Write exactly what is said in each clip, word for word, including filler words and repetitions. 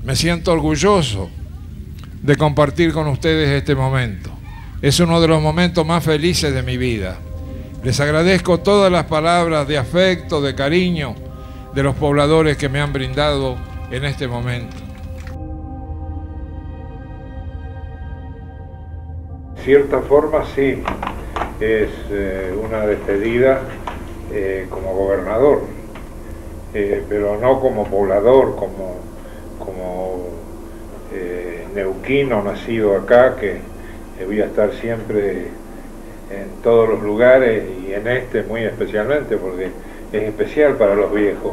Me siento orgulloso de compartir con ustedes este momento. Es uno de los momentos más felices de mi vida. Les agradezco todas las palabras de afecto, de cariño de los pobladores que me han brindado en este momento. De cierta forma sí, es eh, una despedida eh, como gobernador, eh, pero no como poblador, como, como eh, neuquino nacido acá, que eh, voy a estar siempre en todos los lugares y en este muy especialmente, porque es especial para los viejos.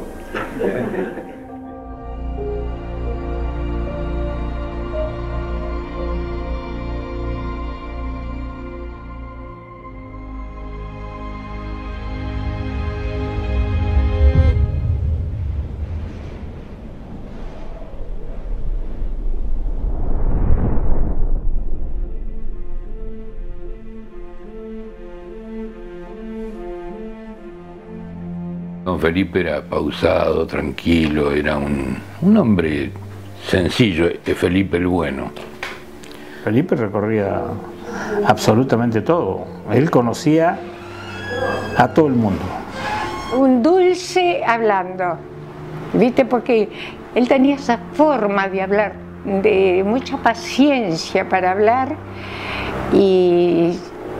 Don Felipe era pausado, tranquilo, era un, un hombre sencillo, Felipe el Bueno. Felipe recorría absolutamente todo. Él conocía a todo el mundo. Un dulce hablando, ¿viste? Porque él tenía esa forma de hablar, de mucha paciencia para hablar, y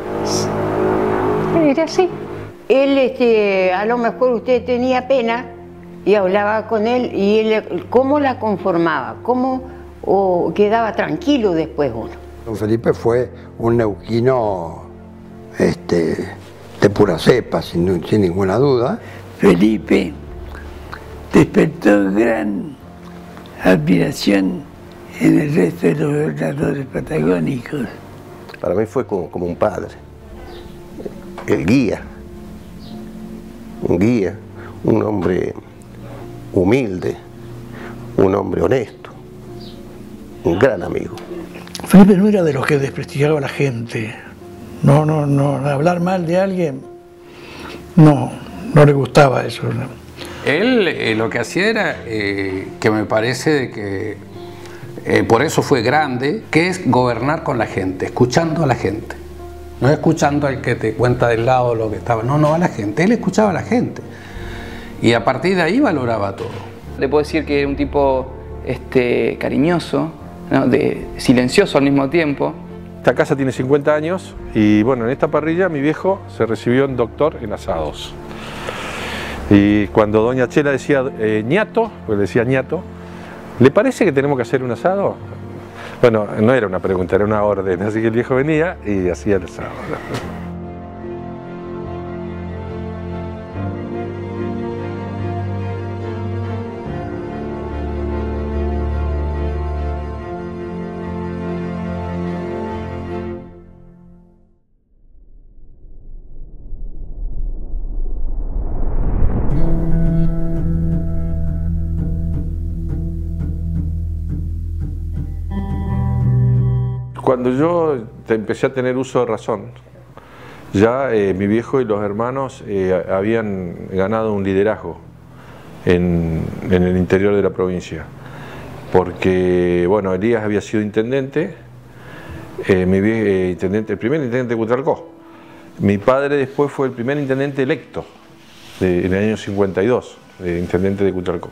era así. Él, este, a lo mejor usted tenía pena y hablaba con él, y él cómo la conformaba, cómo o quedaba tranquilo después uno. Don Felipe fue un neuquino este, de pura cepa, sin, sin ninguna duda. Felipe despertó gran admiración en el resto de los gobernadores patagónicos. Para mí fue como, como un padre, el guía. Un guía, un hombre humilde, un hombre honesto, un gran amigo. Felipe no era de los que desprestigiaba a la gente. No, no, no, hablar mal de alguien, no, no le gustaba eso. ¿No? Él eh, lo que hacía era, eh, que me parece de que eh, por eso fue grande, que es gobernar con la gente, escuchando a la gente. No escuchando al que te cuenta del lado lo que estaba, no, no a la gente, él escuchaba a la gente y a partir de ahí valoraba todo. Le puedo decir que era un tipo este, cariñoso, ¿no? De, silencioso al mismo tiempo. Esta casa tiene cincuenta años y bueno, en esta parrilla mi viejo se recibió en doctor en asados. Y cuando doña Chela decía eh, ñato, pues decía ñato, ¿le parece que tenemos que hacer un asado? Bueno, no era una pregunta, era una orden, así que el viejo venía y hacía el asado. Cuando yo empecé a tener uso de razón, ya eh, mi viejo y los hermanos eh, habían ganado un liderazgo en, en el interior de la provincia. Porque, bueno, Elías había sido intendente, eh, mi viejo, eh, intendente, el primer intendente de Cutralcó. Mi padre después fue el primer intendente electo de, en el año cincuenta y dos, de intendente de Cutralcó.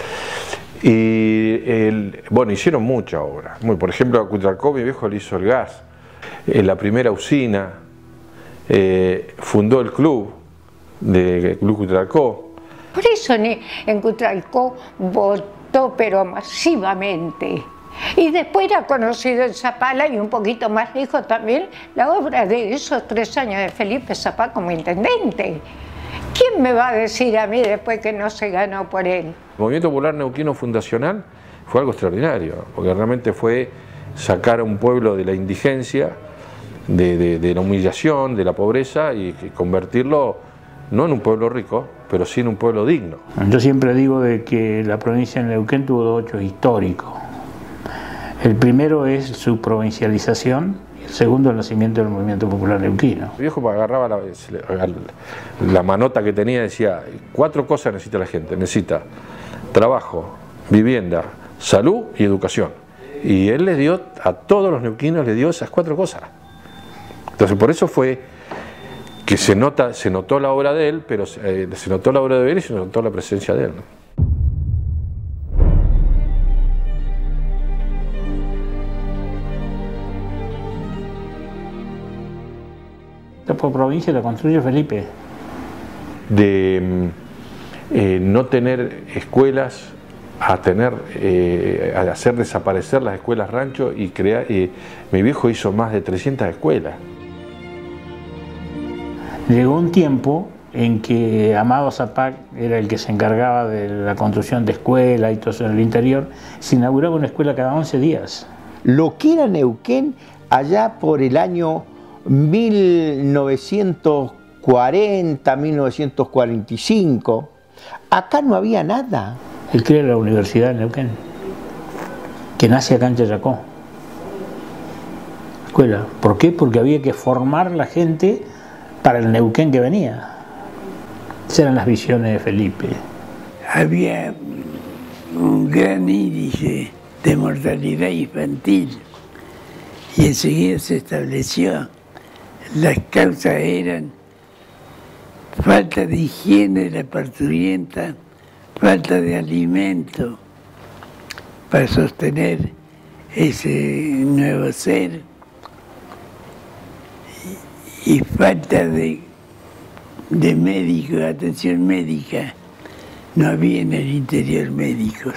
Y el, bueno, hicieron mucha obra. Muy, por ejemplo, a Cutralcó mi viejo le hizo el gas, eh, la primera usina, eh, fundó el club, de el Club Cutralcó. Por eso en, en Cutralcó votó, pero masivamente. Y después era conocido en Zapala y un poquito más lejos también la obra de esos tres años de Felipe Zapá como intendente. ¿Quién me va a decir a mí después que no se ganó por él? El Movimiento Popular Neuquino Fundacional fue algo extraordinario, porque realmente fue sacar a un pueblo de la indigencia, de, de, de la humillación, de la pobreza, y convertirlo no en un pueblo rico, pero sí en un pueblo digno. Yo siempre digo de que la provincia de Neuquén tuvo dos hechos históricos. El primero es su provincialización, y el segundo el nacimiento del Movimiento Popular Neuquino. Mi viejo agarraba la, la manota que tenía y decía, cuatro cosas necesita la gente: necesita trabajo, vivienda, salud y educación. Y él le dio, a todos los neuquinos le dio esas cuatro cosas. Entonces por eso fue que se, nota, se notó la obra de él, pero eh, se notó la obra de él y se notó la presencia de él, ¿no? Por provincia la construye Felipe. De eh, no tener escuelas a tener, eh, a hacer desaparecer las escuelas rancho y crear, eh, mi viejo hizo más de trescientas escuelas. Llegó un tiempo en que Amado Zapac era el que se encargaba de la construcción de escuelas y todo eso en el interior. Se inauguraba una escuela cada once días. Lo que era Neuquén allá por el año mil novecientos cuarenta, mil novecientos cuarenta y cinco, acá no había nada. Él crea la Universidad de Neuquén, que nace acá en Chayacó. Escuela. ¿Por qué? Porque había que formar la gente para el Neuquén que venía. Esas eran las visiones de Felipe. Había un gran índice de mortalidad infantil y enseguida se estableció. Las causas eran falta de higiene de la parturienta, falta de alimento para sostener ese nuevo ser y, y falta de, de médicos, atención médica. No había en el interior médicos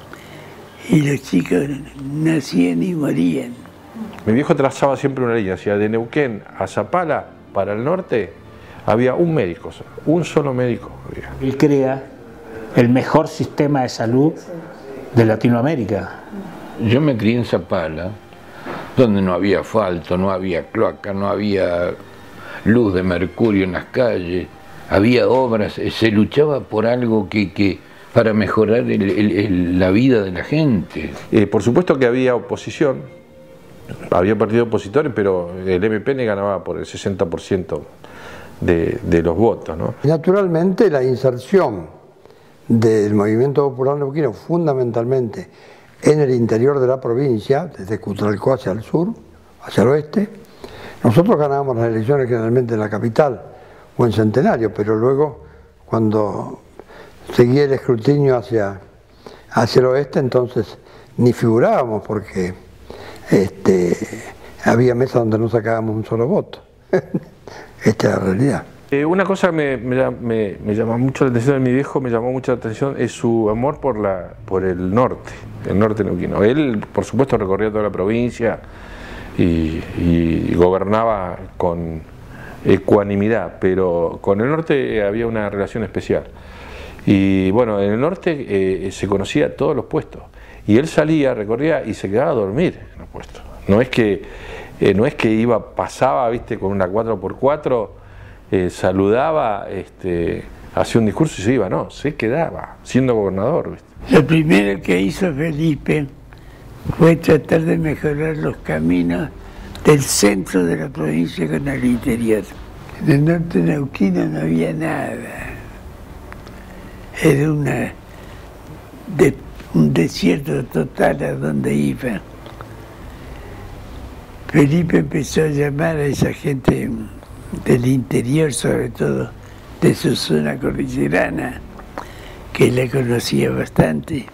y los chicos nacían y morían. Mi viejo trazaba siempre una línea, hacia de Neuquén a Zapala, para el norte, había un médico, un solo médico. Él crea el mejor sistema de salud de Latinoamérica. Yo me crié en Zapala, donde no había asfalto, no había cloaca, no había luz de mercurio en las calles, había obras, se luchaba por algo que, que para mejorar el, el, el, la vida de la gente. Eh, por supuesto que había oposición. Había partidos opositores, pero el M P N ganaba por el sesenta por ciento de, de los votos, ¿no? Naturalmente la inserción del movimiento popular neuquino fundamentalmente en el interior de la provincia, desde Cutralcó hacia el sur, hacia el oeste. Nosotros ganábamos las elecciones generalmente en la capital o en Centenario, pero luego cuando seguía el escrutinio hacia, hacia el oeste, entonces ni figurábamos porque Este, había mesas donde no sacábamos un solo voto. Esta es la realidad. Eh, una cosa que me, me, me, me llama mucho la atención de mi viejo, me llamó mucho la atención, es su amor por, la, por el norte, el norte neuquino. Él, por supuesto, recorría toda la provincia y, y gobernaba con ecuanimidad, pero con el norte había una relación especial. Y bueno, en el norte eh, se conocía todos los puestos. Y él salía, recorría y se quedaba a dormir en los puestos. No es que, eh, no es que iba, pasaba, viste, con una cuatro por cuatro, eh, saludaba, este, hacía un discurso y se iba, no, se quedaba, siendo gobernador, viste. Lo primero que hizo Felipe fue tratar de mejorar los caminos del centro de la provincia con el interior. En el norte neuquino no había nada. Era una... De, un desierto total a donde iba. Felipe empezó a llamar a esa gente del interior, sobre todo de su zona cordillerana, que la conocía bastante,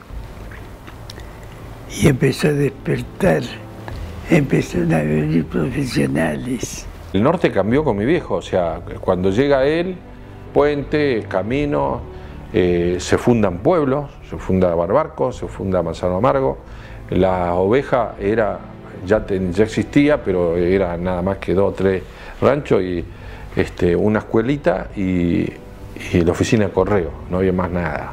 y empezó a despertar, empezaron a venir profesionales. El norte cambió con mi viejo, o sea, cuando llega él, puente, camino, eh, se fundan pueblos, se funda Barbarco, se funda Manzano Amargo. La oveja era, ya, ten, ya existía, pero era nada más que dos o tres ranchos y este, una escuelita y, y la oficina de correo, no había más nada.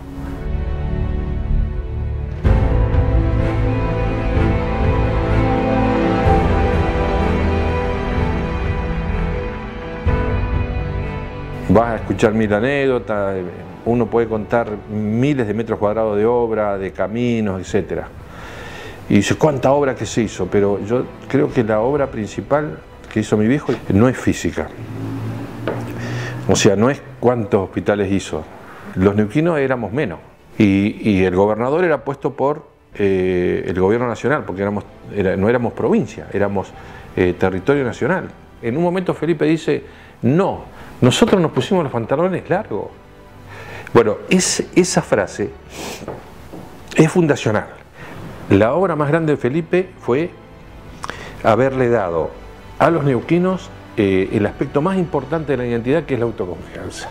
Vas a escuchar mil anécdotas, uno puede contar miles de metros cuadrados de obra, de caminos, etcétera. Y dice, ¿cuánta obra que se hizo? Pero yo creo que la obra principal que hizo mi viejo no es física. O sea, no es cuántos hospitales hizo. Los neuquinos éramos menos. Y, y el gobernador era puesto por eh, el gobierno nacional, porque éramos, era, no éramos provincia, éramos eh, territorio nacional. En un momento Felipe dice, no, nosotros nos pusimos los pantalones largos. Bueno, es, esa frase es fundacional. La obra más grande de Felipe fue haberle dado a los neuquinos eh, el aspecto más importante de la identidad, que es la autoconfianza.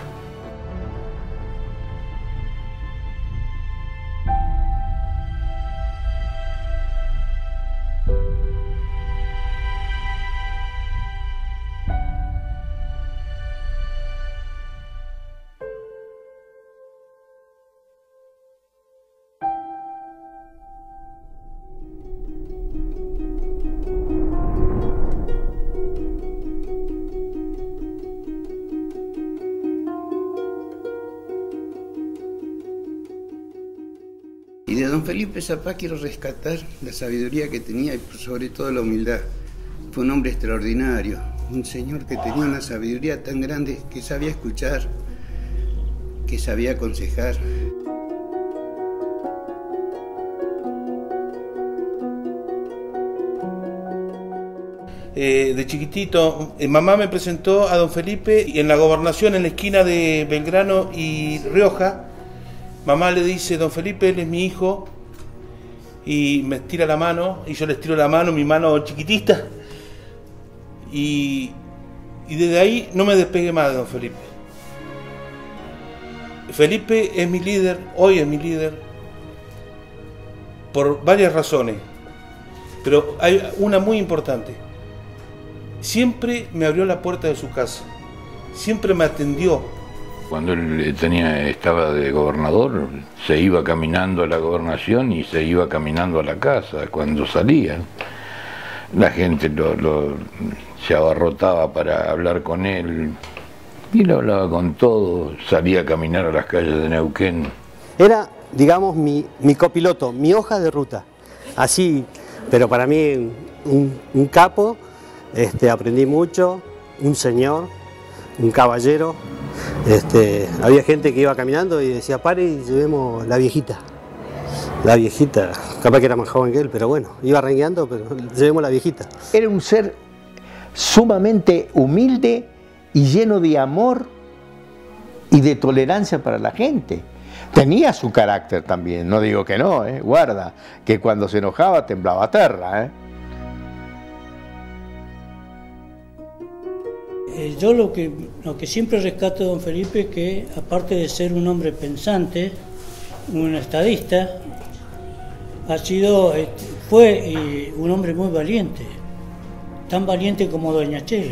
Y de don Felipe Zapá quiero rescatar la sabiduría que tenía y sobre todo la humildad. Fue un hombre extraordinario, un señor que tenía una sabiduría tan grande, que sabía escuchar, que sabía aconsejar. Eh, de chiquitito, eh, mamá me presentó a don Felipe y en la Gobernación, en la esquina de Belgrano y Rioja, mamá le dice, don Felipe, él es mi hijo, y me tira la mano, y yo le tiro la mano, mi mano chiquitita, y, y desde ahí no me despegué más de don Felipe. Felipe es mi líder, hoy es mi líder, por varias razones, pero hay una muy importante. Siempre me abrió la puerta de su casa, siempre me atendió. Cuando él tenía, estaba de gobernador, se iba caminando a la gobernación y se iba caminando a la casa. Cuando salía, la gente lo, lo, se abarrotaba para hablar con él. Y él hablaba con todo, salía a caminar a las calles de Neuquén. Era, digamos, mi, mi copiloto, mi hoja de ruta. Así, pero para mí un, un capo, este, aprendí mucho, un señor, un caballero. Este, había gente que iba caminando y decía, pare y llevemos la viejita. La viejita, capaz que era más joven que él, pero bueno, iba rengueando, pero llevemos la viejita. Era un ser sumamente humilde y lleno de amor y de tolerancia para la gente. Tenía su carácter también, no digo que no, ¿eh? Guarda, que cuando se enojaba temblaba tierra, ¿eh? Yo lo que, lo que siempre rescato de don Felipe es que, aparte de ser un hombre pensante, un estadista, ha sido, fue un hombre muy valiente, tan valiente como doña Chela.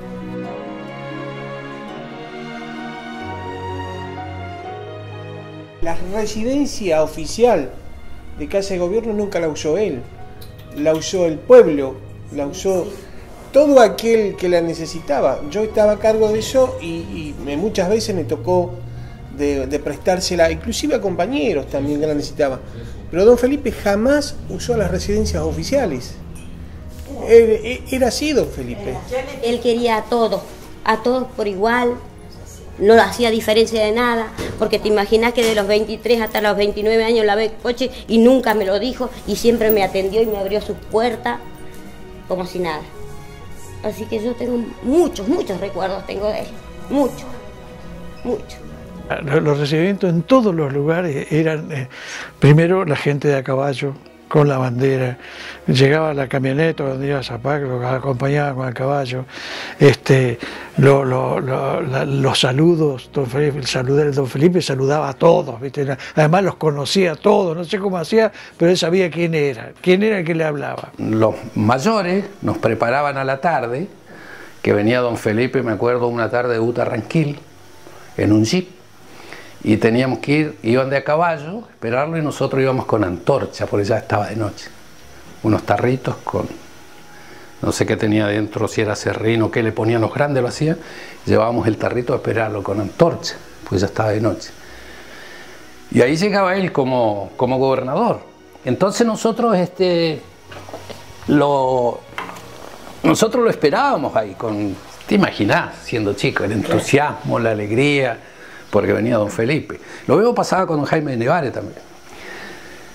La residencia oficial de Casa de Gobierno nunca la usó él, la usó el pueblo, la usó todo aquel que la necesitaba. Yo estaba a cargo de eso y, y muchas veces me tocó de, de prestársela, inclusive a compañeros también que la necesitaban. Pero don Felipe jamás usó las residencias oficiales. Él, era así don Felipe. Él quería a todos, a todos por igual, no hacía diferencia de nada, porque te imaginas que de los veintitrés hasta los veintinueve años lavé coche y nunca me lo dijo y siempre me atendió y me abrió sus puertas como si nada. Así que yo tengo muchos, muchos recuerdos tengo de él, muchos, muchos. Los recibimientos en todos los lugares eran, eh, primero la gente de a caballo, con la bandera, llegaba la camioneta donde iba Zapá, que lo acompañaba con el caballo, este, lo, lo, lo, la, los saludos, don Felipe, el saludo del don Felipe saludaba a todos, ¿viste? Además los conocía a todos, no sé cómo hacía, pero él sabía quién era, quién era el que le hablaba. Los mayores nos preparaban a la tarde, que venía don Felipe, me acuerdo, una tarde de Butarranquil, en un jeep, y teníamos que ir, iban de a caballo, esperarlo, y nosotros íbamos con antorcha, porque ya estaba de noche. Unos tarritos con, no sé qué tenía dentro, si era serrín o qué le ponían, los grandes lo hacían, llevábamos el tarrito a esperarlo con antorcha, pues ya estaba de noche. Y ahí llegaba él como, como gobernador. Entonces nosotros, este, lo, nosotros lo esperábamos ahí, con, te imaginás, siendo chico, el entusiasmo, la alegría, porque venía don Felipe. Lo mismo pasaba con don Jaime de Nevares también.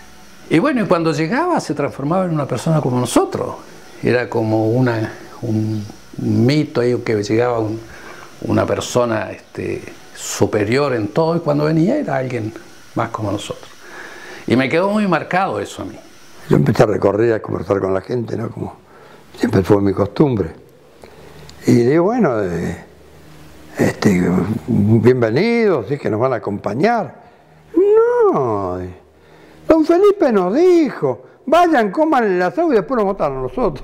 Y bueno, y cuando llegaba se transformaba en una persona como nosotros. Era como una, un, un mito ahí que llegaba un, una persona este, superior en todo, y cuando venía era alguien más como nosotros. Y me quedó muy marcado eso a mí. Yo empecé a recorrer, a conversar con la gente, ¿no? Como siempre fue mi costumbre. Y digo, bueno, eh, este, bienvenidos, ¿sí? Que nos van a acompañar. No, don Felipe nos dijo, vayan, coman el asado y después nos votan a nosotros.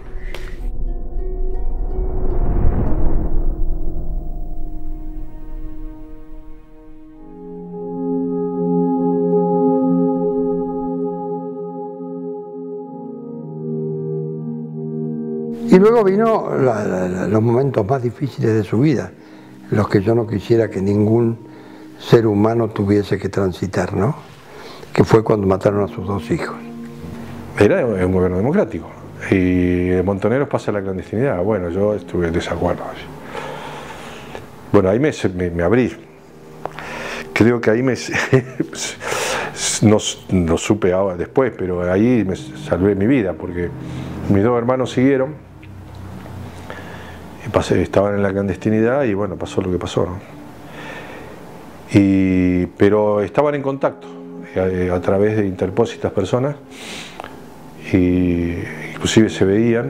Y luego vino la, la, la, los momentos más difíciles de su vida, los que yo no quisiera que ningún ser humano tuviese que transitar, ¿no? Que fue cuando mataron a sus dos hijos. Era un gobierno democrático y de Montoneros pasa a la clandestinidad. Bueno, yo estuve en desacuerdo. Bueno, ahí me, me, me abrí. Creo que ahí me... no, no supe ahora después, pero ahí me salvé mi vida, porque mis dos hermanos siguieron. Y pasé, estaban en la clandestinidad y bueno, pasó lo que pasó, ¿no? Y, pero estaban en contacto a, a través de interpósitas personas, y inclusive se veían.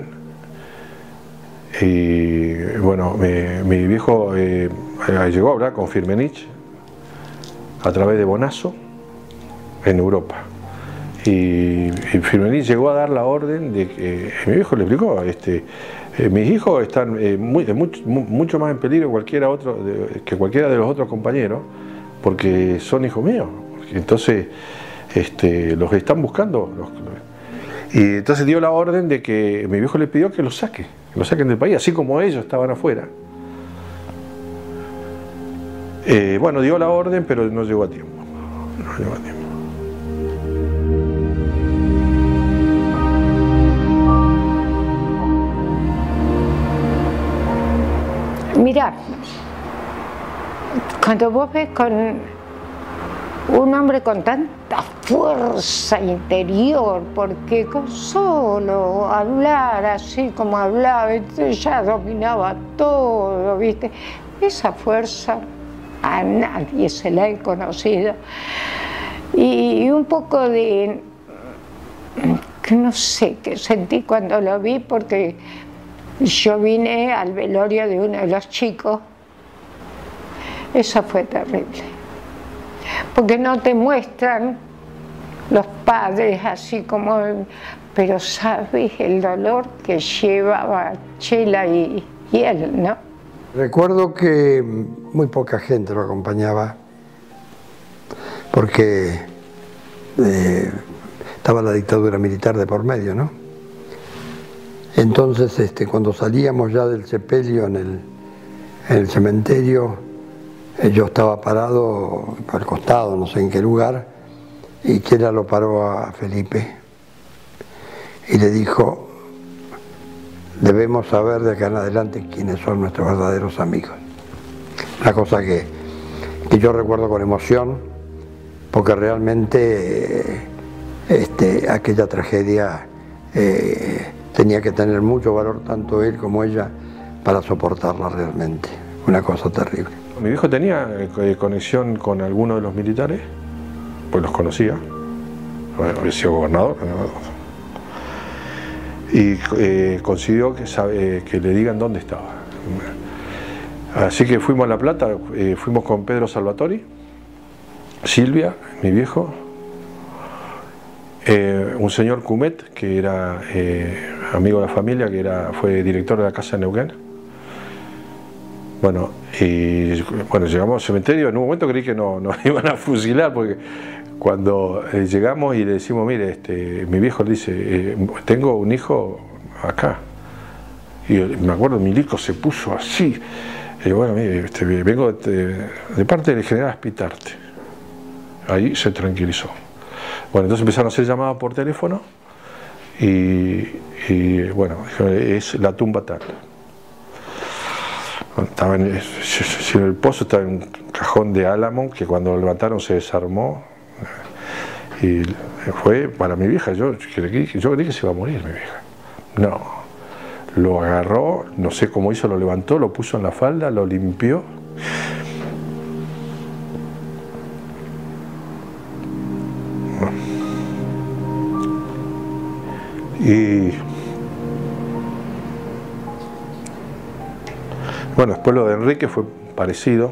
Y bueno, mi, mi viejo eh, llegó a hablar con Firmenich a través de Bonazo en Europa. Y, y Firmenich llegó a dar la orden de que, mi viejo le explicó, este, eh, mis hijos están eh, muy, mucho, mucho más en peligro cualquiera otro, de, que cualquiera de los otros compañeros, porque son hijos míos. Entonces, este, los están buscando. Los, y entonces dio la orden de que mi viejo le pidió que los saque, que los saquen del país, así como ellos estaban afuera. Eh, bueno, dio la orden, pero no llegó a tiempo. No llegó a tiempo. Mirá, cuando vos ves con un hombre con tanta fuerza interior, porque con solo hablar así como hablaba, ya dominaba todo, ¿viste? Esa fuerza a nadie se la he conocido. Y un poco de, que no sé qué sentí cuando lo vi, porque yo vine al velorio de uno de los chicos. Eso fue terrible, porque no te muestran los padres así como, pero sabes el dolor que llevaba Chela y, y él, ¿no? Recuerdo que muy poca gente lo acompañaba, porque eh, estaba la dictadura militar de por medio, ¿no? Entonces, este, cuando salíamos ya del sepelio en el, en el cementerio, eh, yo estaba parado al costado, no sé en qué lugar, y Chela lo paró a Felipe y le dijo: debemos saber de acá en adelante quiénes son nuestros verdaderos amigos. Una cosa que, que yo recuerdo con emoción, porque realmente eh, este, aquella tragedia eh, tenía que tener mucho valor, tanto él como ella, para soportarla realmente. Una cosa terrible. Mi viejo tenía eh, conexión con algunos de los militares, pues los conocía, había sido gobernador, y eh, consiguió que, sabe, que le digan dónde estaba. Así que fuimos a La Plata, eh, fuimos con Pedro Salvatori, Silvia, mi viejo, eh, un señor Cumet, que era eh, amigo de la familia, que era, fue director de la Casa de Neuquén. Bueno, y bueno, llegamos al cementerio. En un momento creí que no, nos iban a fusilar, porque cuando eh, llegamos y le decimos: mire, este, mi viejo le dice, eh, tengo un hijo acá. Y me acuerdo, Milico se puso así. Y bueno, mire, este, vengo de, de parte del general Spitarte. Ahí se tranquilizó. Bueno, entonces empezaron a hacer llamadas por teléfono y, y bueno, es la tumba tal. Estaba en, en el pozo, estaba en un cajón de álamo que cuando lo levantaron se desarmó. Y fue para mi vieja, yo, yo creí que se iba a morir mi vieja. No, lo agarró, no sé cómo hizo, lo levantó, lo puso en la falda, lo limpió. Y bueno, después lo de Enrique fue parecido.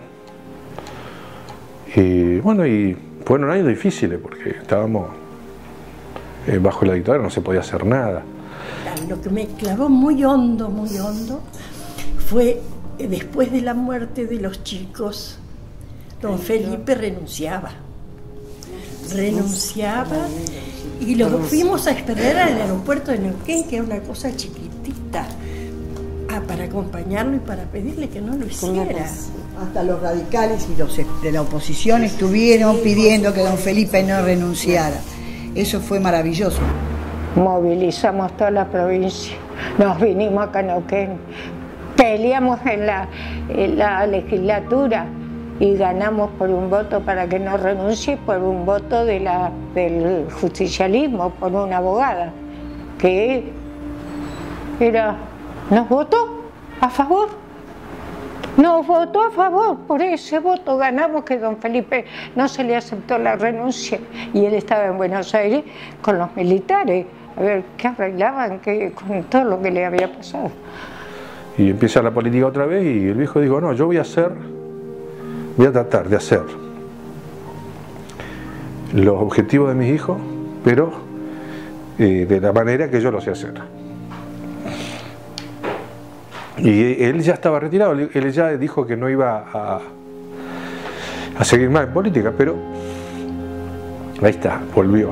Y bueno, y fueron años difíciles porque estábamos eh, bajo la dictadura, no se podía hacer nada. Lo que me clavó muy hondo, muy hondo, fue eh, después de la muerte de los chicos, don Felipe renunciaba. Renunciaba y lo fuimos a esperar al aeropuerto de Neuquén, que era una cosa chiquitita, ah, para acompañarlo y para pedirle que no lo hiciera. Hasta los radicales y los de la oposición estuvieron pidiendo que don Felipe no renunciara. Eso fue maravilloso. Movilizamos toda la provincia, nos vinimos acá a Neuquén, peleamos en la, en la legislatura y ganamos por un voto para que no renuncie, por un voto de la, del justicialismo, por una abogada que era, nos votó a favor, nos votó a favor, por ese voto ganamos que don Felipe no se le aceptó la renuncia y él estaba en Buenos Aires con los militares, a ver qué arreglaban qué, con todo lo que le había pasado. Y empieza la política otra vez y el viejo dijo, no, yo voy a hacer, voy a tratar de hacer los objetivos de mis hijos, pero eh, de la manera que yo lo sé hacer. Y él ya estaba retirado, él ya dijo que no iba a, a seguir más en política, pero ahí está, volvió.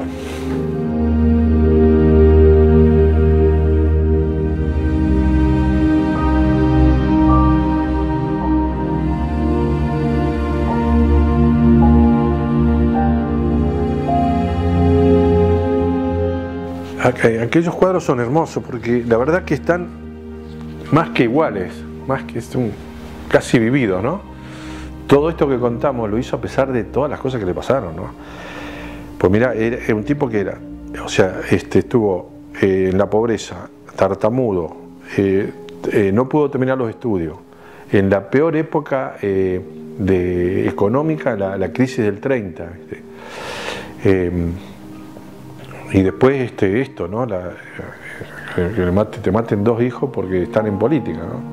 Aquellos cuadros son hermosos porque la verdad que están más que iguales, más que son casi vividos, ¿no? Todo esto que contamos lo hizo a pesar de todas las cosas que le pasaron, ¿no? Pues mira, era, era un tipo que era, o sea, este, estuvo eh, en la pobreza, tartamudo, eh, eh, no pudo terminar los estudios, en la peor época eh, de, económica, la, la crisis del treinta, ¿viste? Eh, y después este, esto, ¿no? La, que le mate, te maten dos hijos porque están en política, ¿no?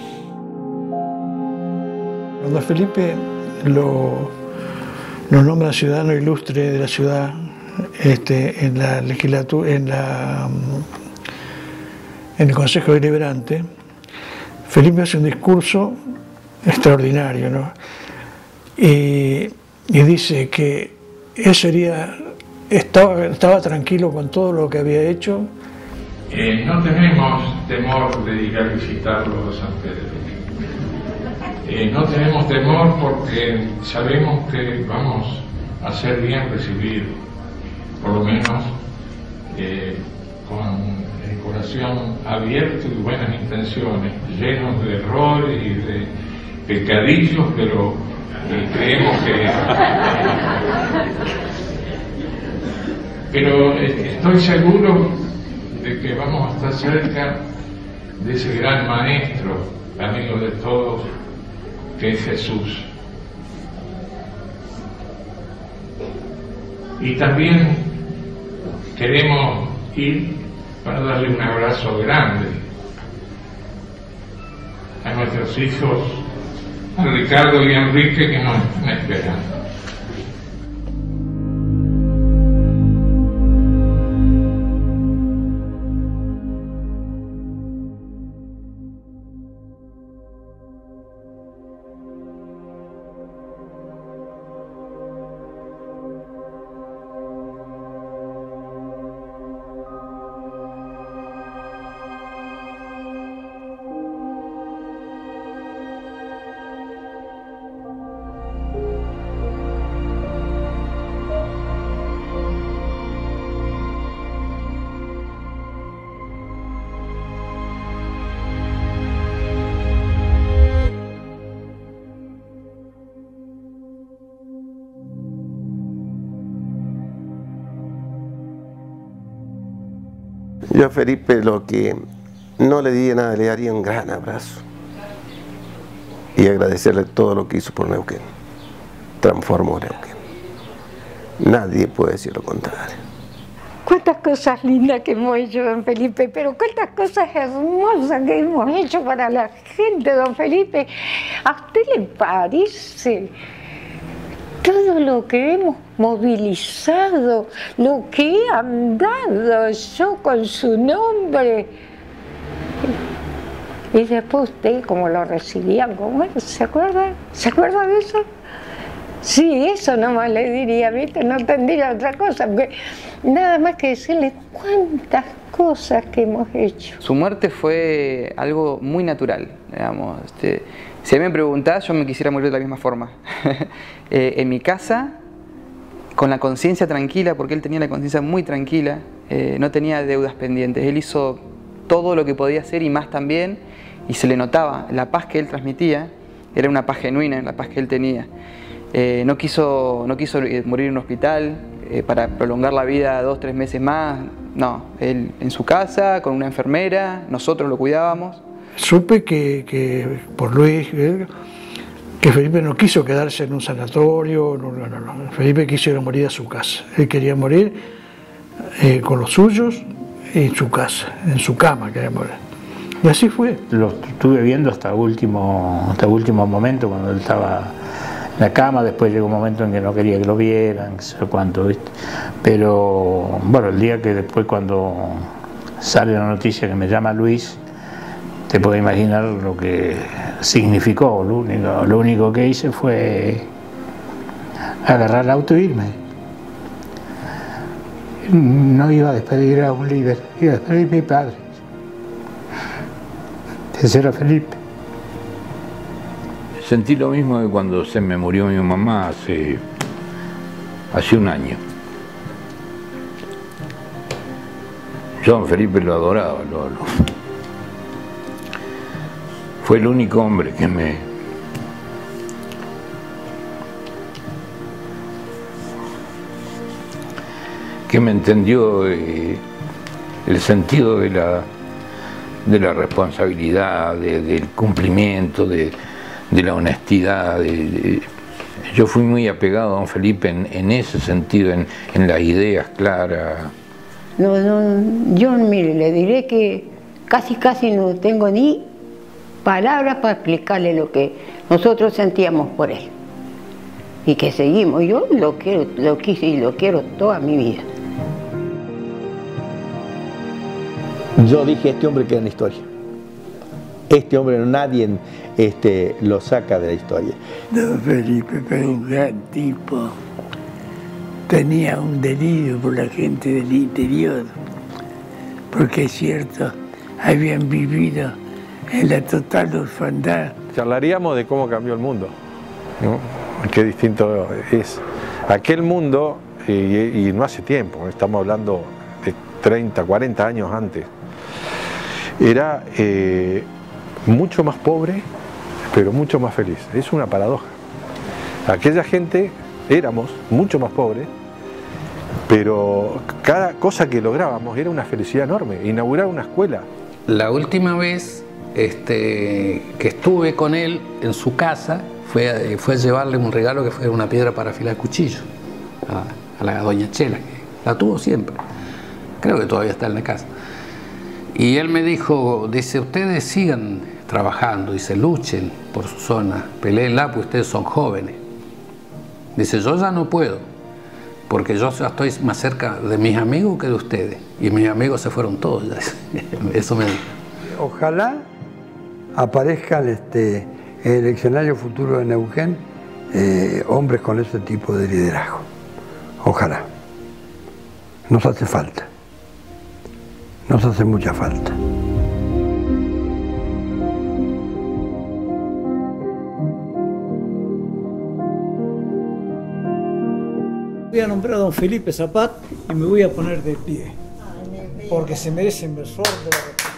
Cuando Felipe lo, lo nombra ciudadano ilustre de la ciudad este, en la legislatura, en, la, en el Consejo Deliberante, Felipe hace un discurso extraordinario, ¿no? Y, y dice que él sería, estaba, estaba tranquilo con todo lo que había hecho. Eh, no tenemos temor de ir a visitarlo a San Pedro. Eh, no tenemos temor porque sabemos que vamos a ser bien recibidos, por lo menos eh, con el corazón abierto y buenas intenciones, llenos de errores y de pecadillos, pero eh, creemos que... Pero eh, estoy seguro de que vamos a estar cerca de ese gran maestro, amigo de todos, que es Jesús. Y también queremos ir para darle un abrazo grande a nuestros hijos, a Ricardo y a Enrique, que nos están esperando. Yo a Felipe lo que no le diría nada, le daría un gran abrazo y agradecerle todo lo que hizo por Neuquén. Transformó Neuquén. Nadie puede decir lo contrario. Cuántas cosas lindas que hemos hecho, don Felipe, pero cuántas cosas hermosas que hemos hecho para la gente, don Felipe. ¿A usted le parece todo lo que hemos movilizado, lo que he andado yo con su nombre? Y después usted, como lo recibían, ¿cómo es? ¿Se acuerda? ¿Se acuerda de eso? Sí, eso nomás le diría, ¿viste? No tendría otra cosa, porque nada más que decirle cuántas cosas que hemos hecho. Su muerte fue algo muy natural, digamos. Este, si a mí me preguntás, yo me quisiera morir de la misma forma. eh, en mi casa, con la conciencia tranquila, porque él tenía la conciencia muy tranquila, eh, no tenía deudas pendientes. Él hizo todo lo que podía hacer y más también, y se le notaba la paz que él transmitía, era una paz genuina, la paz que él tenía. Eh, no quiso, no quiso morir en un hospital eh, para prolongar la vida dos, tres meses más. No, él en su casa, con una enfermera, nosotros lo cuidábamos. Supe que, que por Luis, eh, que Felipe no quiso quedarse en un sanatorio, no, no, no, no. Felipe quiso ir a morir a su casa. Él quería morir eh, con los suyos en su casa, en su cama quería morir. Y así fue. Lo estuve viendo hasta último, hasta último momento, cuando él estaba en la cama. Después llegó un momento en que no quería que lo vieran, no sé cuánto, ¿viste? Pero bueno, el día que después, cuando sale la noticia que me llama Luis, te puedes imaginar lo que significó. Lo único, lo único que hice fue agarrar el auto e irme. No iba a despedir a un líder, iba a despedir a mi padre. Ese era Felipe. Sentí lo mismo que cuando se me murió mi mamá hace, hace un año. Yo a don Felipe lo adoraba, lo, lo. Fue el único hombre que me, que me entendió eh, el sentido de la, de la responsabilidad, de, del cumplimiento, de, de la honestidad. De, de, yo fui muy apegado a don Felipe en, en ese sentido, en, en las ideas claras. No, no, yo mire, le diré que casi casi no tengo ni palabras para explicarle lo que nosotros sentíamos por él. Y que seguimos. Yo lo quiero, lo quise y lo quiero toda mi vida. Yo dije, este hombre queda en la historia. Este hombre nadie este, lo saca de la historia. Don Felipe fue un gran tipo. Tenía un delirio por la gente del interior. Porque es cierto, habían vivido en la total orfandad. Charlaríamos de cómo cambió el mundo, ¿no? Qué distinto es. Aquel mundo, y, y no hace tiempo, estamos hablando de treinta, cuarenta años antes, era eh, mucho más pobre, pero mucho más feliz. Es una paradoja. Aquella gente éramos mucho más pobres, pero cada cosa que lográbamos era una felicidad enorme. Inaugurar una escuela. La última vez este, que estuve con él en su casa fue, fue llevarle un regalo que fue una piedra para afilar cuchillo a, a la doña Chela, que la tuvo siempre. Creo que todavía está en la casa. Y él me dijo, dice, ustedes sigan trabajando, dice, luchen por su zona, peleenla, porque ustedes son jóvenes. Dice, yo ya no puedo, porque yo ya estoy más cerca de mis amigos que de ustedes. Y mis amigos se fueron todos ya. Eso me dijo. Ojalá aparezcan este, en el escenario futuro de Neuquén eh, hombres con ese tipo de liderazgo. Ojalá. Nos hace falta. Nos hace mucha falta. Voy a nombrar a don Felipe Zapat y me voy a poner de pie, porque se merece el mejor de la República.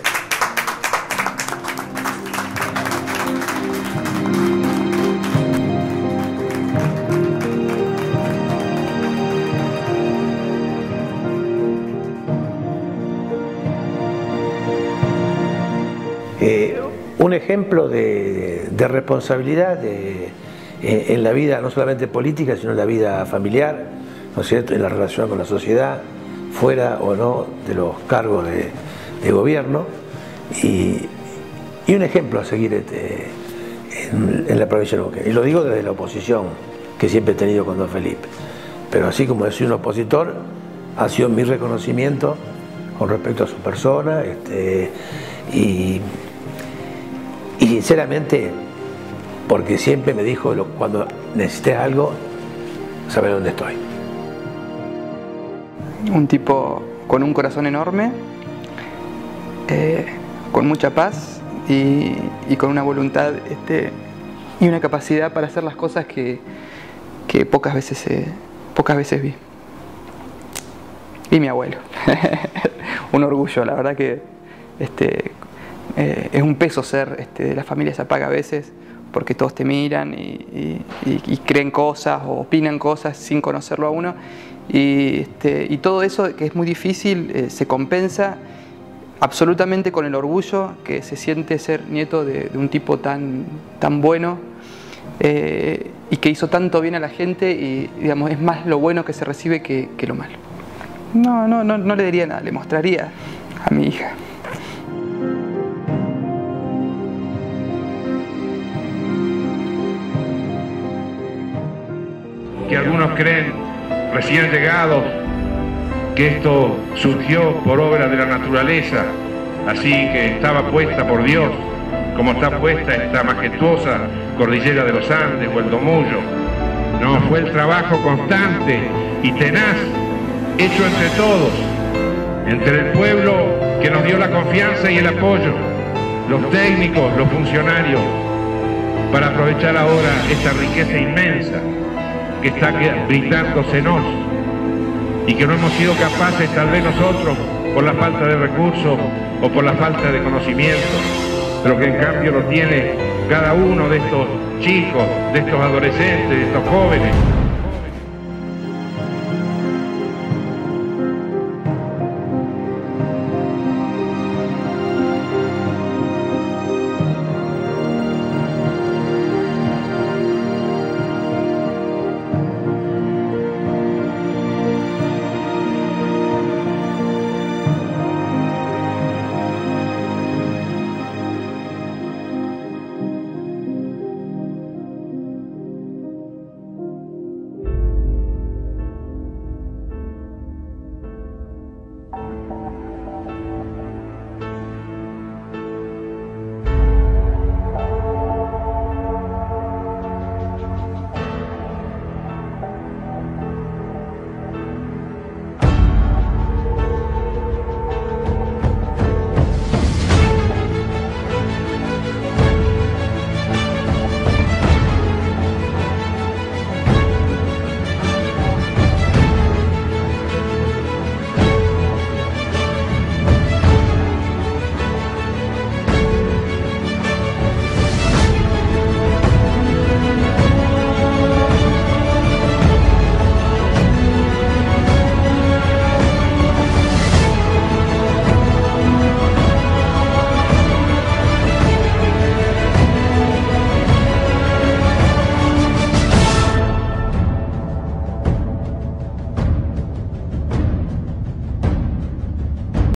un ejemplo de, de responsabilidad de, en, en la vida, no solamente política, sino en la vida familiar, ¿no es cierto?, en la relación con la sociedad, fuera o no de los cargos de, de gobierno, y, y un ejemplo a seguir este, en, en la provincia de Neuquén. Y lo digo desde la oposición que siempre he tenido con don Felipe. Pero así como he sido un opositor, ha sido mi reconocimiento con respecto a su persona, este, y, y sinceramente, porque siempre me dijo, lo, cuando necesites algo, saber dónde estoy. Un tipo con un corazón enorme, eh, con mucha paz y, y con una voluntad este, y una capacidad para hacer las cosas que, que pocas veces, eh, pocas veces vi. Y mi abuelo. Un orgullo, la verdad que este, eh, es un peso ser este, de la familia Zapaga a veces, porque todos te miran y, y, y creen cosas o opinan cosas sin conocerlo a uno. Y, este, y todo eso, que es muy difícil, eh, se compensa absolutamente con el orgullo que se siente ser nieto de, de un tipo tan, tan bueno eh, y que hizo tanto bien a la gente, y digamos, es más lo bueno que se recibe que, que lo malo. No, no, no, no le diría nada, le mostraría a mi hija. Que algunos creen, recién llegados, que esto surgió por obra de la naturaleza, así que estaba puesta por Dios, como está puesta esta majestuosa cordillera de los Andes o el Domullo. No, fue el trabajo constante y tenaz, hecho entre todos, entre el pueblo que nos dio la confianza y el apoyo, los técnicos, los funcionarios, para aprovechar ahora esta riqueza inmensa que está brindándosenos y que no hemos sido capaces, tal vez nosotros, por la falta de recursos o por la falta de conocimiento, pero que en cambio lo tiene cada uno de estos chicos, de estos adolescentes, de estos jóvenes.